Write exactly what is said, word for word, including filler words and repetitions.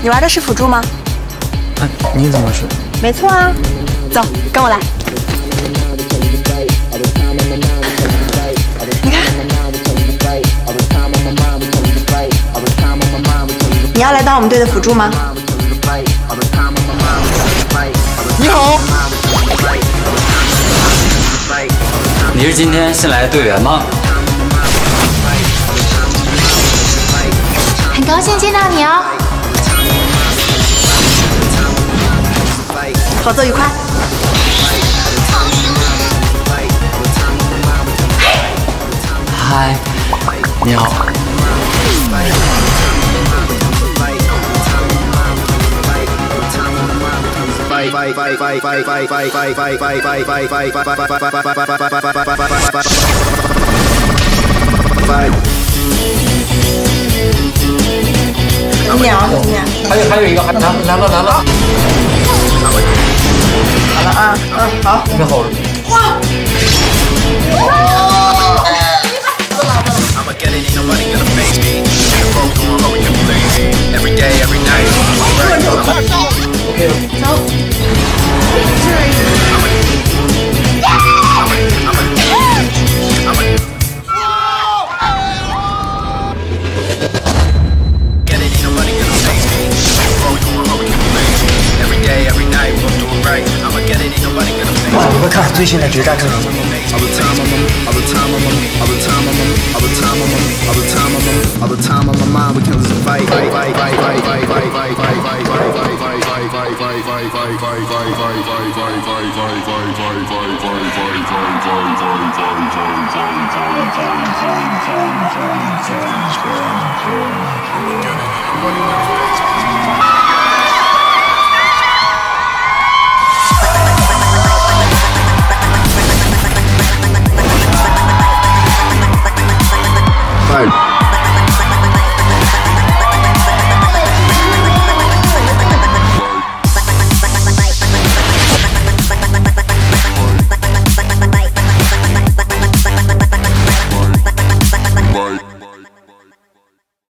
你玩的是辅助吗？ 啊，你怎么说？ 没错啊，走，跟我来。你看，你要来当我们队的辅助吗？ 你好，你是今天新来的队员吗？ 很高兴见到你哦。 合作愉快。 嗨，你好。 你俩，你俩。 还有还有一个，来来了来了。 好了啊，嗯，好， 准备好了。 哇！ OK 了。 走。 你快看最新的决战阵容。 What